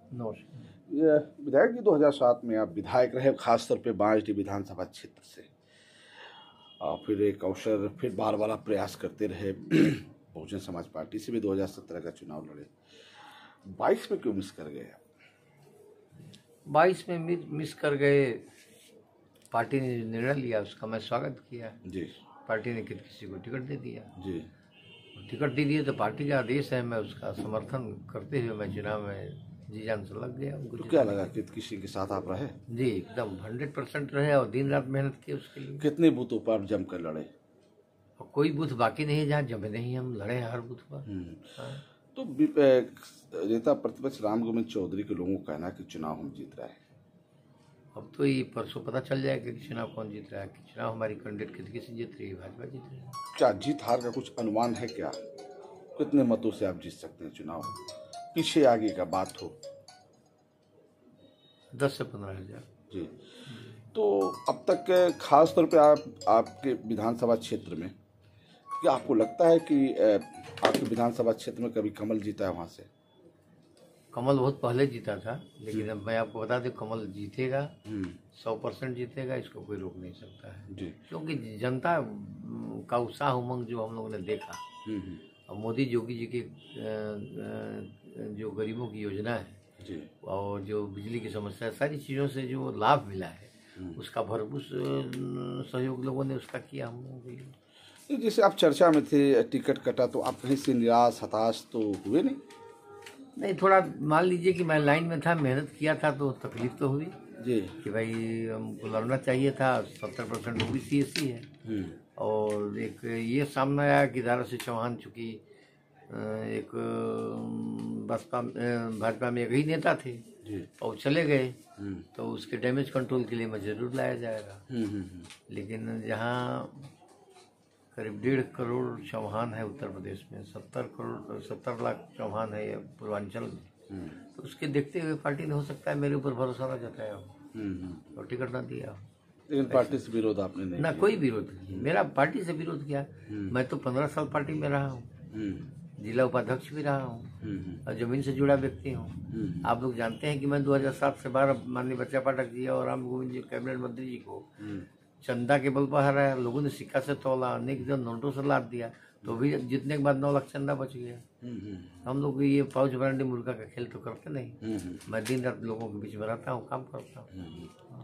नमस्कार। ये विधायक जी 2007 में आप विधायक रहे, खासतौर पे बांसडीह विधानसभा क्षेत्र से, और फिर एक अवसर फिर बार बार आप प्रयास करते रहे। बहुजन समाज पार्टी से भी 2017 का चुनाव लड़े। 22 में क्यों मिस कर गए? 22 में मिस कर गए। पार्टी ने निर्णय लिया, उसका मैं स्वागत किया जी। पार्टी ने किसी को टिकट दे दिया जी। टिकट दे दिया तो पार्टी का आदेश है, मैं उसका समर्थन करते हुए मैं चुनाव में जी जान से लग गया। तो क्या लगा कि किसी के साथ आप रहे? जी, एकदम 100% रहे और दिन रात मेहनत की उसके लिए। कितने बूथों पर आप जमकर लड़े? और कोई बूथ बाकी नहीं जहाँ जमे नहीं, हम लड़े हर बूथ पर। हाँ। तो नेता प्रतिपक्ष राम गोविंद चौधरी के लोगों का कहना है कि चुनाव हम जीत रहे हैं। अब तो ये परसों पता चल जाएगा कि चुनाव कौन जीत रहा है, कि चुनाव हमारी कैंडिडेट किसी जीत रही है, भाजपा जीत रही है। क्या जीत हार का कुछ अनुमान है क्या? कितने मतों से आप जीत सकते हैं चुनाव? पीछे आगे का बात हो। 10 से 15 हज़ार। जी। तो अब तक खास तौर पे आपके विधानसभा क्षेत्र में क्या आपको लगता है कि आपके विधानसभा क्षेत्र में कभी कमल जीता है? वहाँ से कमल बहुत पहले जीता था, लेकिन अब मैं आपको बता दूं कमल जीतेगा, 100% जीतेगा, इसको कोई रोक नहीं सकता है जी। क्योंकि जनता का उत्साह उमंग जो हम लोगों ने देखा, और मोदी योगी जी के जो गरीबों की योजना है जी, और जो बिजली की समस्या है, सारी चीज़ों से जो लाभ मिला है उसका भरपूर सहयोग लोगों ने उसका किया हम लोगों के लिए। जैसे आप चर्चा में थे, टिकट कटा तो आप कहीं से निराश हताश तो हुए नहीं? नहीं, थोड़ा मान लीजिए कि मैं लाइन में था, मेहनत किया था तो तकलीफ तो हुई जी कि भाई हमको लड़ना चाहिए था। 70% OBC SC है, और एक ये सामने आया कि दारा सिंह चौहान चूँकि एक भाजपा में एक ही नेता थे और चले गए, तो उसके डैमेज कंट्रोल के लिए मैं जरूर लाया जाएगा। लेकिन जहाँ करीब 1.5 करोड़ चौहान है उत्तर प्रदेश में, 70 लाख चौहान है पूर्वांचल में, तो उसके देखते हुए पार्टी ने हो सकता है मेरे ऊपर भरोसा न जताया हो और टिकट ना दिया। लेकिन पार्टी से विरोध आपने नहीं ना, कोई विरोध नहीं मेरा पार्टी से विरोध किया। मैं तो 15 साल पार्टी में रहा हूँ, जिला उपाध्यक्ष भी रहा हूँ और जमीन से जुड़ा व्यक्ति हूँ। आप लोग जानते हैं कि मैं 2007 से 12 माननीय बच्चा पाठक जी और राम गोविंद जी कैबिनेट मंत्री जी को चंदा के बल पर हराया। लोगों ने सिक्का से तोला, अनेक जन नोटों से लाद दिया, तो भी जीतने के बाद 9 लाख चंदा बच गया। हम लोग ये पाउच ब्रांडी मुर्गा का खेल तो करते नहीं। मैं दिन रात लोगों के बीच में रहता हूँ, काम करता हूँ।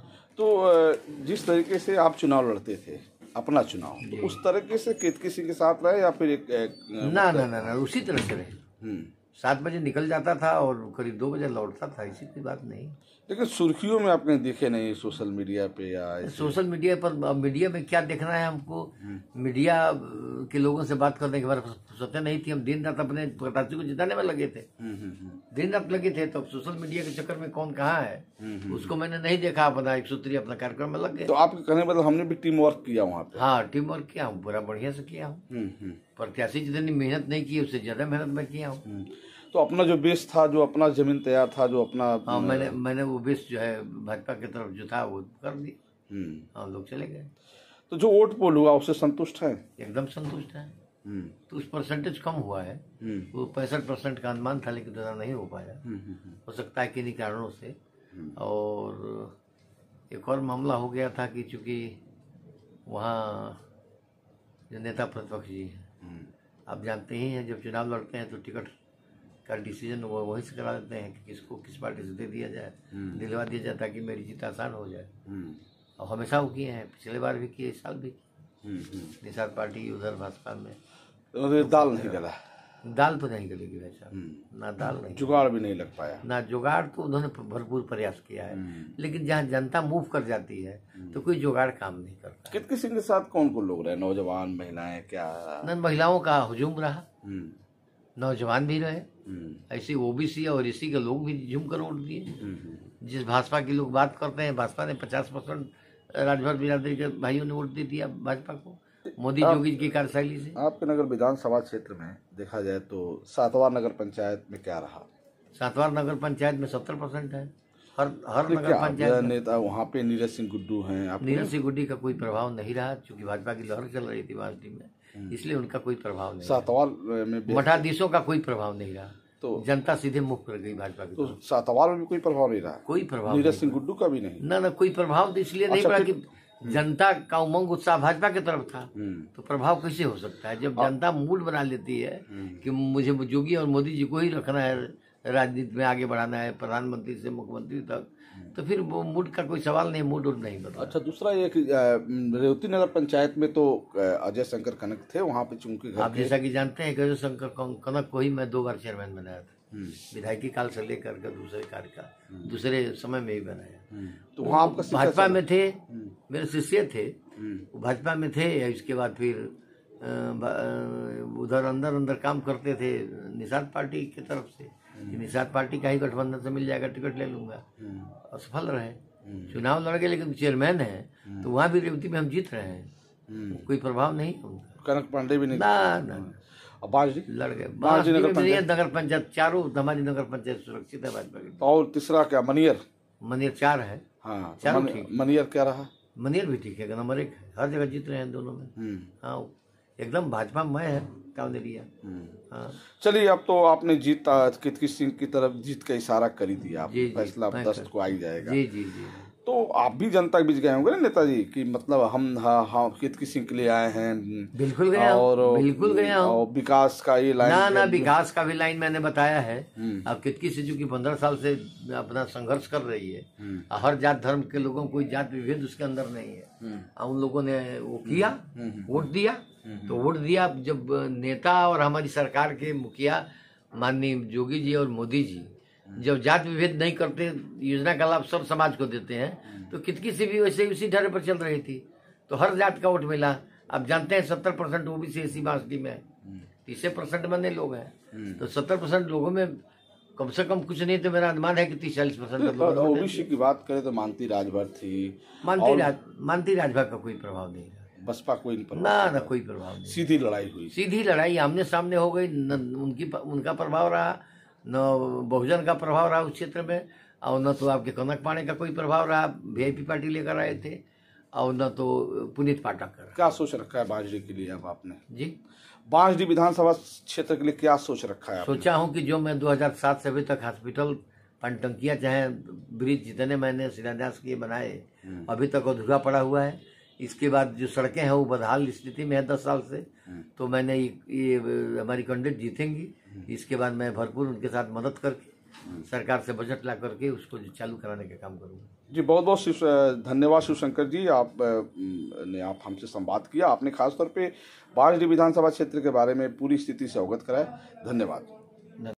तो जिस तरीके से आप चुनाव लड़ते थे, अपना चुनाव, तो उस तरीके से किसी के साथ रहे या फिर ना उसी तरह से रहे। 7 बजे निकल जाता था और करीब 2 बजे लौटता था, ऐसी कोई बात नहीं। लेकिन सुर्खियों में आपने दिखे नहीं सोशल मीडिया पे या सोशल मीडिया पर। मीडिया में क्या देखना है हमको? मीडिया के लोगों से बात करने के बाद फुर्सत नहीं थी। हम दिन रात अपने प्रत्याशी को जिताने में लगे थे, दिन रात लगे थे। तो सोशल मीडिया के चक्कर में कौन कहाँ है उसको मैंने नहीं देखा। अपना 103 अपना कार्यक्रम में लग गए। तो आपके कहने मतलब हमने भी टीम वर्क किया वहाँ पे? हाँ, टीम वर्क किया हूँ, पूरा बढ़िया से किया हूँ। प्रत्याशी जितनी मेहनत नहीं की उससे ज्यादा मेहनत मैं किया हूँ। तो अपना जो बेस था, जो अपना जमीन तैयार था, जो अपना हाँ, मैंने वो बेस जो है भाजपा की तरफ जो था वो कर दिया। हाँ, लोग चले गए। तो जो वोट पोल हुआ उससे संतुष्ट है? एकदम संतुष्ट है। तो उस परसेंटेज कम हुआ है, वो 65% का अनुमान था, लेकिन ज़्यादा नहीं हो पाया। हो सकता है किन्हीं कारणों से। और एक और मामला हो गया था कि चूंकि वहाँ जो नेता प्रतिपक्ष जी हैं, आप जानते ही हैं, जब चुनाव लड़ते हैं तो टिकट का डिसीजन वो वहीं से करा देते हैं कि किसको किस पार्टी से दे दिया जाए, दिलवा दिया जाए, ताकि मेरी जीत आसान हो जाए। और हमेशा वो किए हैं, पिछले बार भी किए, इस साल भी किए। निषाद पार्टी उधर भाजपा में तो दाल नहीं गला? दाल तो नहीं गलेगी भाई साहब, ना दाल नहीं, जुगाड़ भी नहीं लग पाया ना जुगाड़। तो उन्होंने भरपूर प्रयास किया है, लेकिन जहाँ जनता मूव कर जाती है तो कोई जुगाड़ काम नहीं करता। किसी के साथ कौन लोग रहे? नौजवान, महिलाएं, क्या? न, महिलाओं का हुजूम रहा, नौजवान भी रहे, ऐसे OBC और SC के लोग भी झूम कर वोट दिए। जिस भाजपा के लोग बात करते हैं, भाजपा ने 50% राजभर बिरादरी के भाइयों ने वोट दे दिया भाजपा को, मोदी योगी की कार्यशैली से। आपके नगर विधानसभा क्षेत्र में देखा जाए तो सातवां नगर पंचायत में क्या रहा? सातवां नगर पंचायत में 70% है। हर नगर पंचायत नेता वहाँ पे नीरज सिंह गुड्डू हैं। नीरज सिंह गुड्डी का कोई प्रभाव नहीं रहा, क्योंकि भाजपा की लहर चल रही थी बांसडीह में, इसलिए उनका कोई प्रभाव नहीं। सातवां में मठाधीशों का कोई प्रभाव नहीं रहा। तो जनता सीधे मुख कर गई भाजपा की तो तरफ। सातवार में भी कोई प्रभाव नहीं रहा, कोई प्रभाव नीरज नहीं सिंह गुड्डू का भी नहीं। ना कोई प्रभाव तो इसलिए नहीं पड़ा कि जनता का उमंग उत्साह भाजपा की तरफ था। तो प्रभाव कैसे हो सकता है जब जनता मूड बना लेती है कि मुझे योगी और मोदी जी को ही रखना है, राजनीति में आगे बढ़ाना है, प्रधानमंत्री से मुख्यमंत्री तक, तो फिर वो मूड का कोई सवाल नहीं, मूड नहीं बदला। अच्छा, दूसरा एक रेवती नगर पंचायत में तो अजय शंकर कनक थे, वहाँ पे चूंकि घर आप जैसा कि जानते हैं कि अजय शंकर कनक को ही मैं 2 बार चेयरमैन बनाया था, विधायकी काल से लेकर के दूसरे कार्य का दूसरे समय में ही बनाया। तो वहाँ आपका भाजपा में थे, मेरे शिष्य थे, वो भाजपा में थे। इसके बाद फिर उधर अंदर काम करते थे निषाद पार्टी की तरफ से, निषाद पार्टी का ही गठबंधन से मिल जाएगा, टिकट ले लूंगा, असफल रहे। चुनाव लड़ गए लेकिन चेयरमैन है तो वहाँ भी रेवती में हम जीत रहे हैं, कोई प्रभाव नहीं उनका। कनक पांडे भी नहीं ना बांजरी लड़ गए। बांजरी नगर पंचायत, चारों हमारी नगर पंचायत सुरक्षित है भाजपा की। और तीसरा क्या मनियर 4 है। हाँ, चारों ठीक। मनियर क्या रहा? मनियर भी ठीक है, नंबर 1 है, हर जगह जीत रहे हैं दोनों में। हाँ, एकदम भाजपा में है कांवरिया। हाँ, चलिए, अब तो आपने जीत कितकी सिंह की तरफ जीत का इशारा कर ही दिया, फैसला 10 को आ ही जाएगा। जी जी जी। तो आप भी जनता के बीच गए होंगे ना नेताजी, कि मतलब हम हाँ कितकी सिंह के लिए आए हैं। बिल्कुल गया, और बिल्कुल गया हूँ। और विकास का ये लाइन ना विकास का भी लाइन मैंने बताया है। अब कितकी सिंह जो कि 15 साल से अपना संघर्ष कर रही है, हर जात धर्म के लोगों को कोई जात विभेद उसके अंदर नहीं है। उन लोगों ने वो किया, वोट दिया, तो वोट दिया जब नेता और हमारी सरकार के मुखिया माननीय योगी जी और मोदी जी जब जात विभेद नहीं करते, योजना का लाभ सब समाज को देते हैं, तो कितकी से भी वैसे उसी ढारे पर चल रही थी, तो हर जात का वोट मिला। अब जानते हैं 70% ओबीसी एसी बांसडी में है, 30% बने लोग हैं, तो 70% लोगों में कम से कम कुछ नहीं तो मेरा अनुमान है कि 30-40% ओबीसी की बात करें तो मानती राजभर थी। मानती राजभर का कोई प्रभाव नहीं है, बसपा कोई नहीं, ना कोई प्रभाव नहीं। सीधी लड़ाई हुई, सीधी लड़ाई आमने सामने हो गई। उनका प्रभाव रहा, न बहुजन का प्रभाव रहा उस क्षेत्र में, और न तो आपके कनक पांडे का कोई प्रभाव रहा, वीआईपी पार्टी लेकर आए थे, और न तो पुनीत पाठक का। क्या सोच रखा है बांजरी के लिए अब आपने? जी, बांजरी विधानसभा क्षेत्र के लिए क्या सोच रखा है? सोचा हूँ कि जो मैं 2007 से अभी तक हॉस्पिटल, पनटंकियाँ, चाहे ब्रिज जितने मैंने शिलान्यास किए बनाए, अभी तक अधूरा पड़ा हुआ है। इसके बाद जो सड़कें हैं वो बदहाल स्थिति में है 10 साल से, तो मैंने ये हमारी कैंडिडेट जीतेंगी, इसके बाद मैं भरपूर उनके साथ मदद करके सरकार से बजट ला करके उसको चालू कराने का काम करूँगा। जी, बहुत बहुत धन्यवाद शिवशंकर जी, आप हमसे संवाद किया। आपने खासतौर पे बांजरी विधानसभा क्षेत्र के बारे में पूरी स्थिति से अवगत कराया। धन्यवाद।